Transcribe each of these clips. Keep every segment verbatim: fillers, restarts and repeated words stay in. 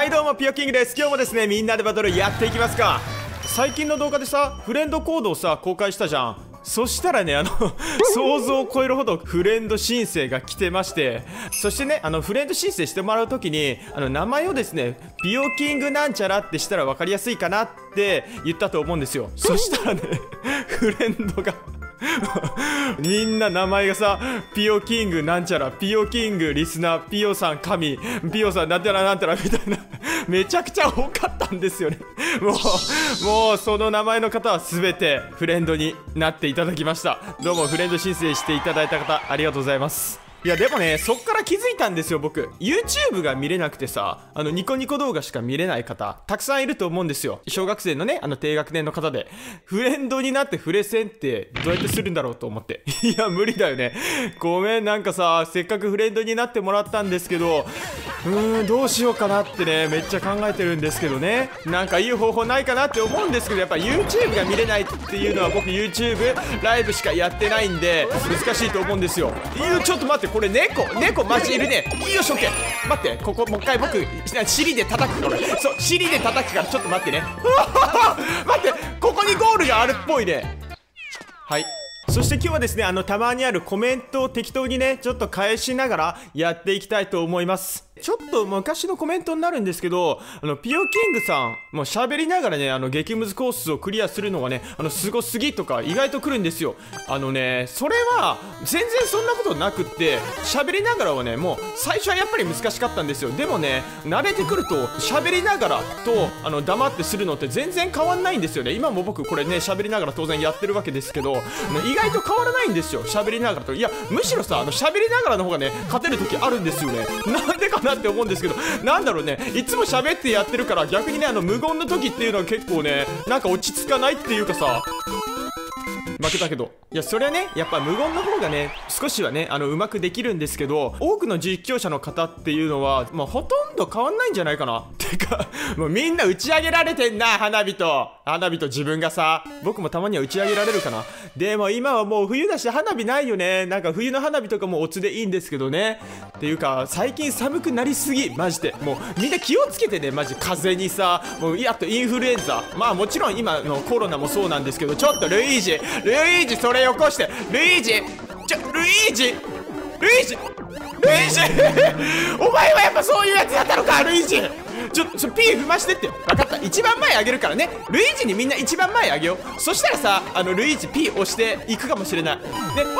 はいどうも、ピヨキングです。今日もですね、みんなでバトルやっていきますか。最近の動画でさ、フレンドコードをさ、公開したじゃん。そしたらね、あの想像を超えるほどフレンド申請が来てまして、そしてね、あのフレンド申請してもらうときに、あの名前をですね、ピヨキングなんちゃらってしたら分かりやすいかなって言ったと思うんですよ。そしたらねフレンドがみんな名前がさ、ピヨキングなんちゃら、ピヨキングリスナー、ピヨさん神、ピヨさんなんたらなんたらみたいなめちゃくちゃ多かったんですよね。もうもうその名前の方は全てフレンドになっていただきました。どうもフレンド申請していただいた方ありがとうございます。いやでもね、そっから気づいたんですよ。僕 YouTube が見れなくてさ、あのニコニコ動画しか見れない方たくさんいると思うんですよ。小学生のね、あの低学年の方でフレンドになってフレセンってどうやってするんだろうと思っていや無理だよね。ごめん、なんかさ、せっかくフレンドになってもらったんですけど、うーんどうしようかなってね、めっちゃ考えてるんですけどね。なんかいい方法ないかなって思うんですけど、やっぱ YouTube が見れないっていうのは、僕 YouTube ライブしかやってないんで難しいと思うんですよ。いやちょっと待って、これ猫猫マジいるね。よし OK。 待って、ここもう一回僕尻で叩くから、そう尻で叩くから、ちょっと待ってね待って、ここにゴールがあるっぽいね。はい、そして今日はですね、あのたまにあるコメントを適当にねちょっと返しながらやっていきたいと思います。ちょっと昔のコメントになるんですけど、あのピヨキングさんもう喋りながらね、あの激ムズコースをクリアするのがね、あのすごすぎとか意外と来るんですよ。あのね、それは全然そんなことなくって、喋りながらはね、もう最初はやっぱり難しかったんですよ。でもね、慣れてくると喋りながらとあの黙ってするのって全然変わんないんですよね。今も僕これね喋りながら当然やってるわけですけど、意外と変わらないんですよ、喋りながらと。いやむしろさ、あの喋りながらの方がね勝てる時あるんですよね。なんでかなって思うんですけど、なんだろうね、いつも喋ってやってるから逆にね、あの無言の時っていうのは結構ね、なんか落ち着かないっていうかさ。負けたけど、いやそりゃね、やっぱ無言の方がね少しはね、あのうまくできるんですけど、多くの実況者の方っていうのはまあほとんど変わんないんじゃないかな。てかもうみんな打ち上げられてんな、花火と花火と自分がさ。僕もたまには打ち上げられるかな。でも今はもう冬だし花火ないよね。なんか冬の花火とかもおつでいいんですけどね。っていうか最近寒くなりすぎ、マジでもうみんな気をつけてね、マジ風邪にさ、もういやあとインフルエンザ、まあもちろん今のコロナもそうなんですけど、ちょっとルイージルイージそれよこして、ルイージちょルイージルイージルイージお前はやっぱそういうやつだったのか、ルイージ。ちょっとちょ P 踏ましてって。分かった、一番前あげるからね。ルイージにみんな一番前あげよう。そしたらさ、あのルイージ P 押していくかもしれないで、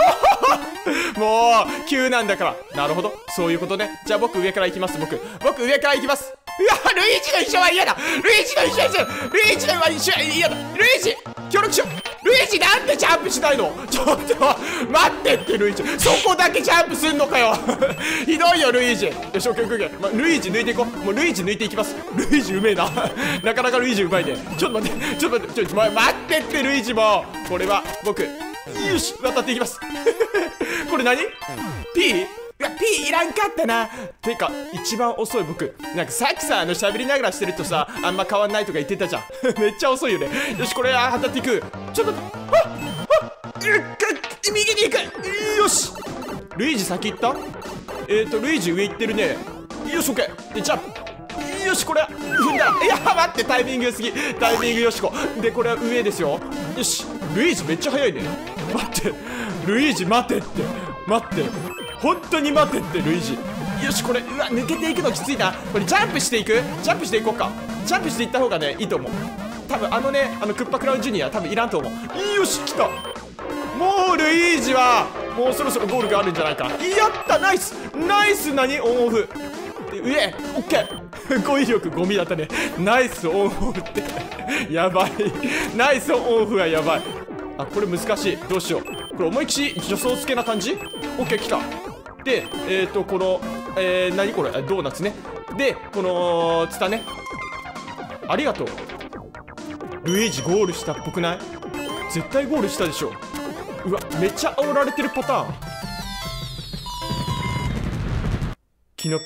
もう急なんだから。なるほど、そういうことね。じゃあ僕上から行きます。僕僕上から行きます。うわ、ルイージの一緒は嫌だ。ルイージの一緒は嫌だ。ルイージの一緒は嫌だ。ルイージ協力しよう。ルイージなんでジャンプしないの。ちょっと待ってって、ルイージそこだけジャンプすんのかよひどいよルイージ。よし オーケーオーケー、ま、ルイージ抜いていこう。もうルイージ抜いていきます。ルイージうめえななかなかルイージうまいね。ちょっと待ってちょっと待ってちょっと待ってってルイージも。これは僕よし渡っていきますこれ何 P？ いや P いらんかったな。てか一番遅い僕。なんかさっきさ、あの喋りながらしてるとさ、あんま変わんないとか言ってたじゃんめっちゃ遅いよね。よしこれは当たっていく。ちょっと待って、はっはっ右に行く。よしルイージ先行った。えーとルイージ上行ってるね。よし OK でジャンプ。よしこれは踏んだ。いや待って、タイミングすぎ、タイミングよしこで、これは上ですよ。よしルイージめっちゃ速いね。待ってルイージ待てって待って本当に待てってルイージ。よしこれ、うわ抜けていくのきついな。これジャンプしていくジャンプしていこうか。ジャンプしていった方がねいいと思う。多分あのね、あのクッパクラウンジュニア多分いらんと思う。よし来た。もうルイージはもうそろそろゴールがあるんじゃないかな。やったナイスナイス。何オンオフ上オッケー語彙力ゴミだったね。ナイスオンオフってやばいナイスオンオフはやばい。あこれ難しい。どうしよう。これ思いっきり助走付けな感じ。オッケー来た。でえっ、ー、とこのえー、何これドーナツね。でこのツタね。ありがとう。ルイージゴールしたっぽくない？絶対ゴールしたでしょ。うわめっちゃ煽られてるパターン。キノピオ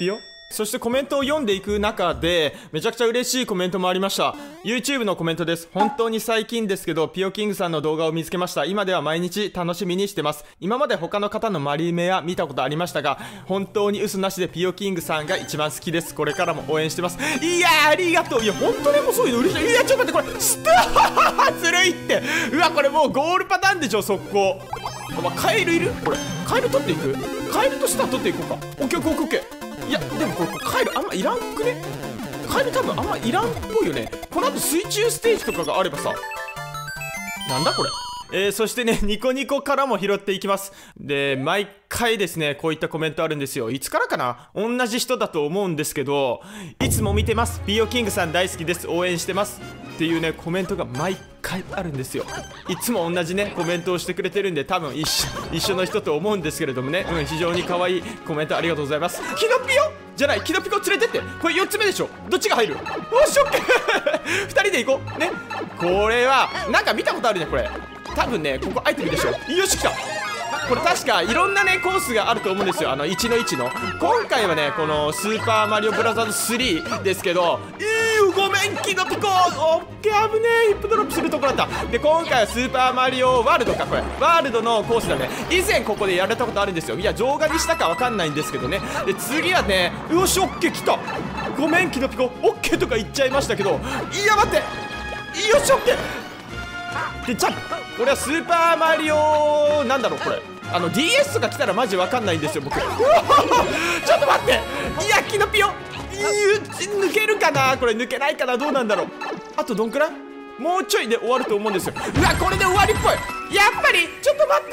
そしてコメントを読んでいく中でめちゃくちゃ嬉しいコメントもありました。 YouTube のコメントです。本当に最近ですけどピオキングさんの動画を見つけました。今では毎日楽しみにしてます。今まで他の方のマリメや見たことありましたが、本当に嘘なしでピオキングさんが一番好きです。これからも応援してます。いやーありがとう。いや本当にもうそういうの嬉しい。いやちょっと待って、これスターずるいって。うわこれもうゴールパターンでしょ速攻。お前カエルいる？これカエル取っていく？カエルとスター取っていこうか。オッケーオッケーオッケー。いやでもこれカエルあんまいらんくね？カエル多分あんまいらんっぽいよね。この後水中ステージとかがあればさ。なんだこれ。えー、そしてねニコニコからも拾っていきます。で毎回ですねこういったコメントあるんですよ。いつからかな、同じ人だと思うんですけど、いつも見てます、ピオキングさん大好きです、応援してますっていうねコメントが毎回あるんですよ。いつも同じねコメントをしてくれてるんで多分一緒一緒の人と思うんですけれどもね、うん、非常に可愛いコメントありがとうございます。キノピオじゃない、キノピコ連れてって。これよっつめでしょ。どっちが入る？おし、オッケーふたりで行こうね。これはなんか見たことあるね。これ多分ねここアイテムでしょ。よし来た。これ確かいろんなねコースがあると思うんですよ。あのいちのいちの今回はねこのスーパーマリオブラザーズスリーですけど、いいごめんキノピコ、オッケー危ねえ、ヒップドロップするところだった。で今回はスーパーマリオワールドか、これワールドのコースだね。以前ここでやられたことあるんですよ。いや動画にしたかわかんないんですけどね。で次はね、よしオッケー来た。ごめんキノピコ、オッケーとか言っちゃいましたけど、いや待って、よしオッケーで、じゃあこれはスーパーマリオなんだろうこれ、あの ディーエス とか来たらマジわかんないんですよ僕ちょっと待って、いやキノピオ抜けるかな、これ抜けないかな、どうなんだろう。あとどんくらい、もうちょいで終わると思うんですよ。うわこれで終わりっぽい。やっぱりちょっと待って、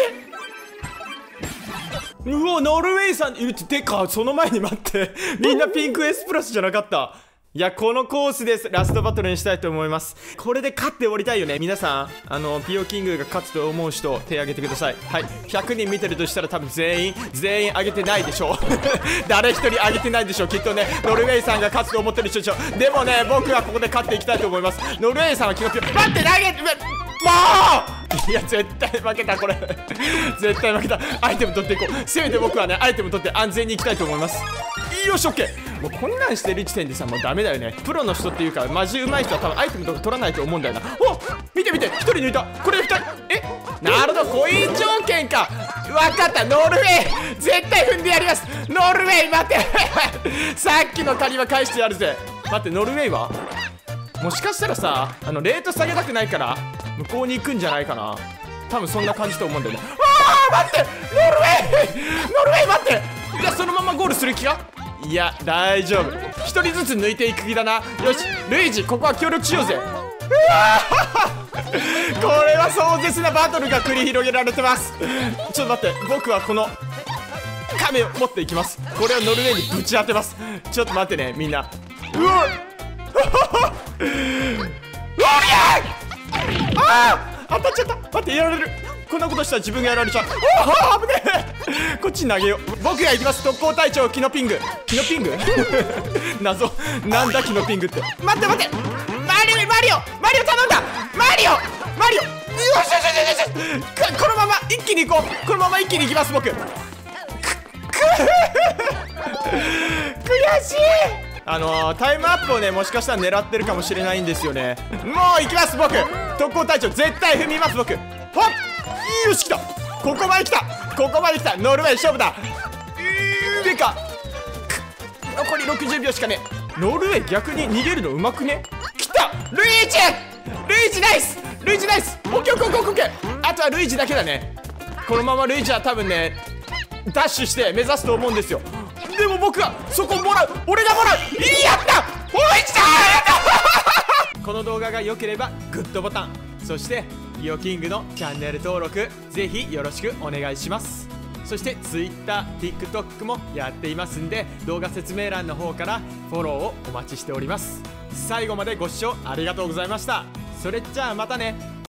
うわノルウェイさんいるって。てかその前に待って、みんなピンク S プラスじゃなかった。いやこのコースです。ラストバトルにしたいと思います。これで勝って終わりたいよね。皆さんあのピオキングが勝つと思う人手挙げてください。はい、ひゃくにん見てるとしたら多分全員全員挙げてないでしょう誰一人挙げてないでしょうきっとね。ノルウェイさんが勝つと思ってる人でしょ。でもね僕はここで勝っていきたいと思います。ノルウェイさんは気が強い。待って投げてもういや絶対負けたこれ絶対負けた。アイテム取っていこう。せめて僕はねアイテム取って安全にいきたいと思います。よしオッケー。もうこんなんしてる時点でさもうダメだよね。プロの人っていうかマジ上手い人は多分アイテムとか取らないと思うんだよな。お見て見て、ひとり抜いた。これふたり、えなるほどコイン条件か。分かった、ノルウェー絶対踏んでやります。ノルウェー待ってさっきの借りは返してやるぜ。待って、ノルウェーはもしかしたらさあのレート下げたくないから向こうに行くんじゃないかな。多分そんな感じと思うんだよね。ああ待って、ノルウェーノルウェー待って、いやそのままゴールする気か。いや大丈夫、ひとりずつ抜いていく気だな。よしルイージここは協力しようぜ。うわこれは壮絶なバトルが繰り広げられてます。ちょっと待って、僕はこの亀を持っていきます。これをノルウェーにぶち当てます。ちょっと待ってねみんな。うわっああ当たっちゃった。待ってやられる。こんなことしたら自分がやられちゃう。おお危ねえこっちに投げよう。僕が行きます。特攻隊長キノピング。キノピング謎なんだキノピングって。待って待って、マリオマリオマリオ頼んだ。マリオマリオよしよしよしよし、このまま一気に行こう。このまま一気に行きます僕。くく悔しい。あのー、タイムアップをねもしかしたら狙ってるかもしれないんですよね。もう行きます僕。特攻隊長絶対踏みます僕。ほっよし来た。ここまで来た。ここまで来た。ノルウェー勝負だ。でか残りろくじゅうびょうしかね。ノルウェー逆に逃げるのうまくね。来たルイージルイージナイスルイージナイス。オッケーオッケーオッケー。あとはルイージだけだね。このままルイージは多分ねダッシュして目指すと思うんですよ。でも僕はそこもらう。俺がもらう。いいやったおいちだこの動画が良ければグッドボタン、そしてピオキングのチャンネル登録ぜひよろしくお願いします。そして Twitter、TikTok もやっていますんで動画説明欄の方からフォローをお待ちしております。最後までご視聴ありがとうございました。それじゃあまたね。